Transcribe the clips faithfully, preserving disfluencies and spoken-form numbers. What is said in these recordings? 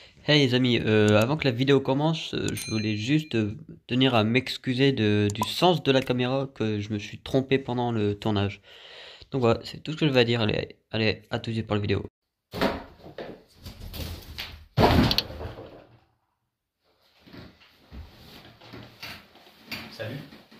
Hey les amis, euh, avant que la vidéo commence, euh, je voulais juste euh, tenir à m'excuser de- du sens de la caméra, que je me suis trompé pendant le tournage. Donc voilà, c'est tout ce que je vais dire. Allez, allez, à tout de suite pour la vidéo. Salut.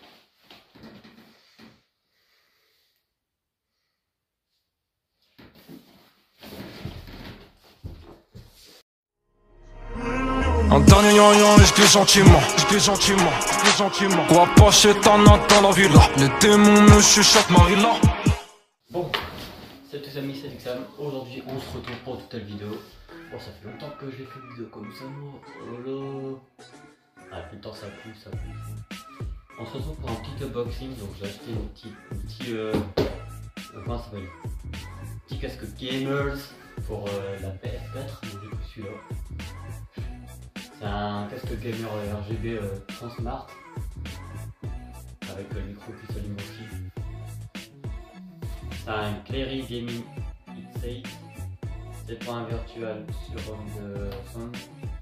Un dernier yon je glisse gentiment, je glisse gentiment, je glisse gentiment. Quoi pas chétana dans la villa, les démons me chuchotent Marilla. Bon, salut les amis, c'est Exam. Aujourd'hui on se retrouve pour une nouvelle vidéo. Bon, ça fait longtemps que j'ai fait une vidéo comme ça, moi. Oh là. Ah, tout le temps ça pousse, ça pousse. On se retrouve pour un petit unboxing. Donc j'ai acheté un petit, un petit euh, euh, comment ça s'appelle, petit casque gamers pour euh, la P S quatre. Donc j'ai pris celui-là. C'est un casque gamer R G B euh, Transmart avec le micro qui s'allume aussi. C'est un Clary Gaming X eight, sept point un virtual sur euh, Sound.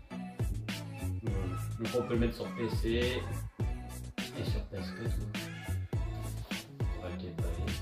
Donc on peut le mettre sur P C et sur P S quatre. On va le déballer.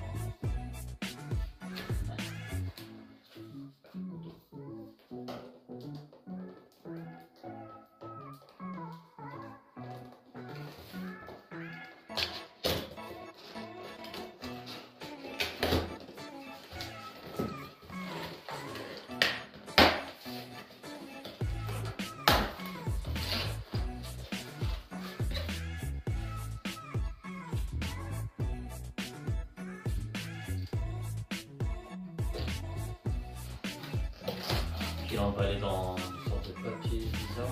Puis là on va aller dans une sorte de papier bizarre.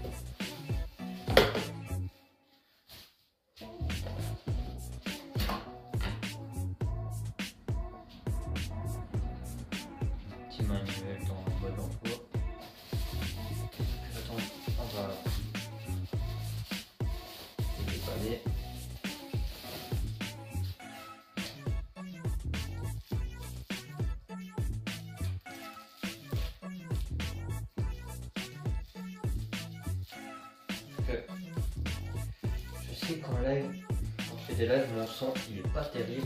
Petit manuel dans le mode d'emploi. Attends, on va le déballer. Je sais qu'en live, quand je fais des lives, mon son il est pas terrible.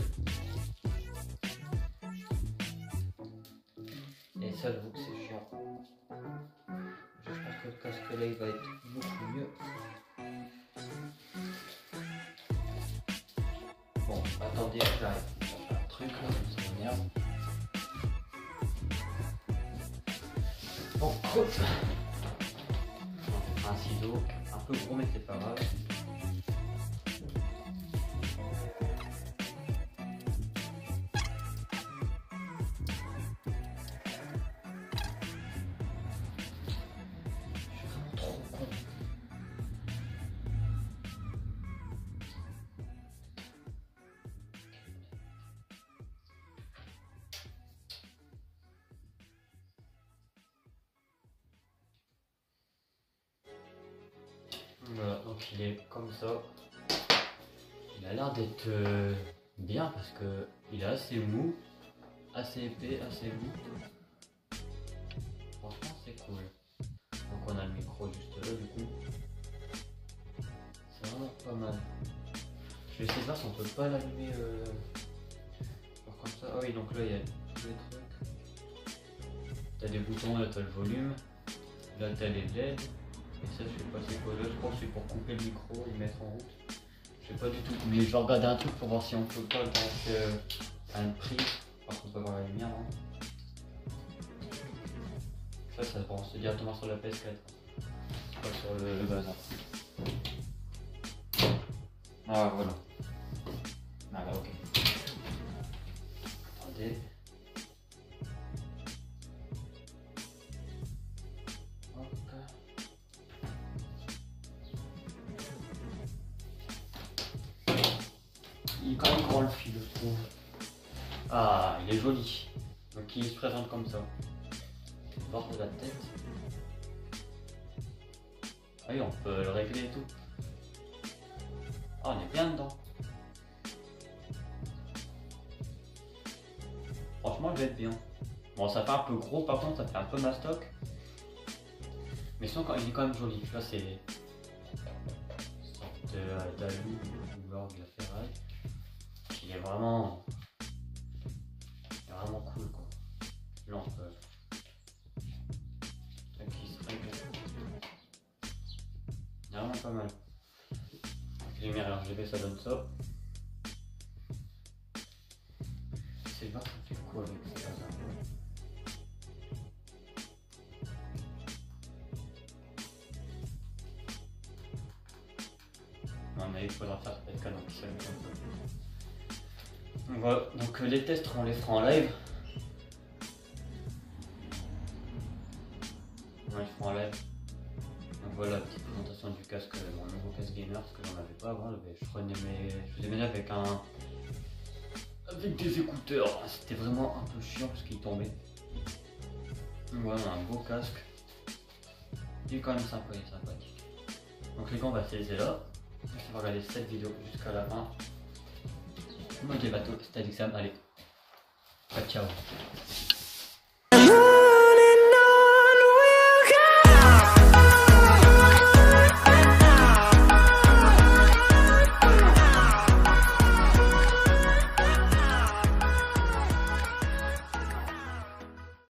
Et ça, j'avoue que c'est chiant. Je pense que le casque là il va être beaucoup mieux. Bon, attendez, j'arrive. J'ai un truc là, ça m'énerve. Bon, hop. Un ciseau, un peu gros mais c'est pas grave. Trop con. Voilà, donc il est comme ça. Il a l'air d'être euh, bien parce que il est assez mou, assez épais, assez mou. Franchement c'est cool. Donc on a le micro juste là du coup. C'est vraiment pas mal. Je vais essayer de voir si on peut pas l'allumer euh... comme ça. Ah oui, donc là il y a tous les trucs. T'as des boutons, là t'as le volume. Là t'as les L E D. Et ça je sais pas c'est quoi là. Je crois que c'est pour couper le micro et mettre en route. Je sais pas du tout. Mais je vais regarder un truc pour voir si on peut pas donc euh, un prix. Parce qu'on peut voir la lumière. Hein. Ça ça se branche directement sur la P S quatre. Pas sur le, le bazar. Ah voilà. Ah là ok. Attendez. Hop. Il est quand même grand le fil je trouve. Ah il est joli. Donc il se présente comme ça. Bord de la tête. Ah oui on peut le régler et tout. Ah on est bien dedans. Franchement, je vais être bien. Bon, ça fait un peu gros, par contre, ça fait un peu mastoc. Mais sinon, il est quand même joli. Tu vois, c'est une sorte d'alu ou l'or de la ferraille. Il est vraiment. Il est vraiment cool quoi. Lampe. Qui se règle. Il est vraiment pas mal. Avec les lumières R G B, ça donne ça. C'est voir ça fait quoi avec ça. Non mais il faudra faire peut-être canon qui s'allume un peu. Voilà, donc les tests on les fera en live. Ouais, ils feront en live. Donc voilà la petite présentation du casque, mon nouveau casque gamer, parce que j'en avais pas avant. Je prenais mes. Je faisais mes lives avec un. Avec des écouteurs. C'était vraiment un peu chiant parce qu'il tombait. Donc voilà, on a un beau casque. Il est quand même sympa, il est sympathique. Donc les gars, on va se laisser là. Je vais regarder cette vidéo jusqu'à la fin. Moi, des bateaux, c'était Alexam. Allez, ciao.